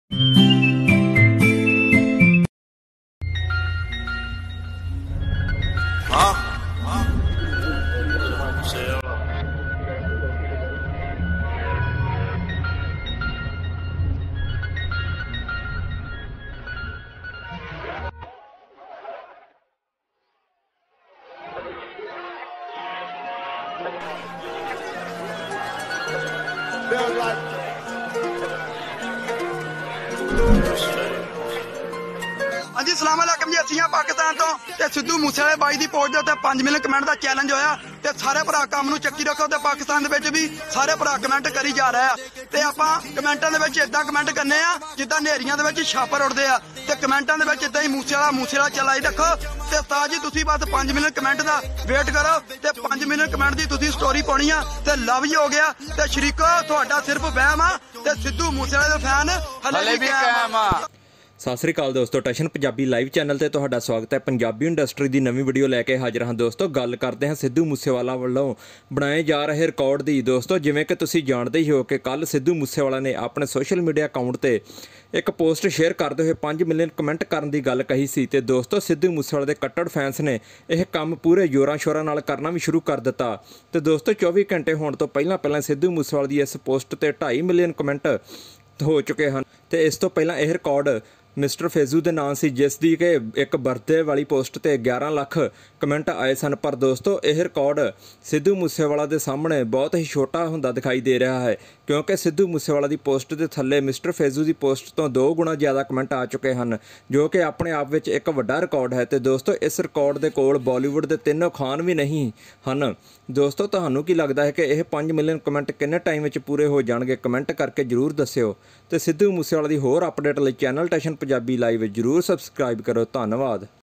हाँ जी, सलाम अलैकुम जी। असीं पाकिस्तान तो सिद्धू मूसेवाले बाई दी पोस्ट दे उत्ते 5 मिलियन कमेंट का चैलेंज होया ते सारे भरा काम नूं चक्की रखो ते पाकिस्तान दे विच भी सारे भरा कमेंट करी जा रहे आ ते आपां कमेंटां दे विच इदां कमेंट करने आ जिद्दां नेरियां दे विच छापर उड़दे आ ते कमेंटां दे विच इदां ही मूसेवाला चलाई रखो ते उस्ताद जी तुसीं बस 5 मिलियन कमेंट दा वेट करो ते 5 मिलियन कमेंट दी तुसीं स्टोरी पाउणी आ ते लव ही हो गया ते शरीको तुहाडा सिर्फ वहम आ ते सिद्धू मूसेवाले दे फैन हले भी कायम आ। सत श्री अकाल दोस्तों, टशन पंजाबी लाइव चैनल ते तुहाडा स्वागत है। पंजाबी इंडस्ट्री की नवीं वीडियो लैके हाजिर हाँ दोस्तों। गल करते हैं सिद्धू मूसेवाला वालों बनाए जा रहे रिकॉर्ड की। दोस्तों जिवें कि तुसीं जाणदे ही हो कि कल सिद्धू मूसेवाला ने अपने सोशल मीडिया अकाउंट ते एक पोस्ट शेयर करते हुए 5 मिलियन कमेंट करने की गल कही सी ते दोस्तों सिद्धू मूसेवाले के कट्टर फैंस ने यह काम पूरे जोरां शोरां नाल करना भी शुरू कर दिता। तो दोस्तों 24 घंटे होने तो पहला सिद्धू मूसेवाले की इस पोस्ट ते 2.5 मिलियन कमेंट हो चुके हैं। तो इस तो पहला यह रिकॉर्ड मिस्टर फेजू के नाम से जिसकी कि एक बर्थडे वाली पोस्ट ते 11 लाख कमेंट आए सन। पर दोस्तों यह रिकॉर्ड सिद्धू मूसेवाला के सामने बहुत ही छोटा होंदा दिखाई दे रहा है, क्योंकि सिद्धू मूसेवाला की पोस्ट के थल्ले मिस्टर फेजू की पोस्ट तो 2 गुणा ज़्यादा कमेंट आ चुके हैं, जो कि अपने आप में एक वड्डा रिकॉर्ड है। तो दोस्तों इस रिकॉर्ड के कोल बॉलीवुड के 3 खान भी नहीं हैं। दोस्तों तुहानू की लगता है कि यह 5 मिलियन कमेंट किन्ने टाइम में पूरे हो जाएंगे? कमेंट करके जरूर दस्सिओ। तो सिद्धू मूसेवाला की होर अपडेट लिए चैनल टशन पंजाबी लाइव जरूर सबसक्राइब करो। धन्यवाद।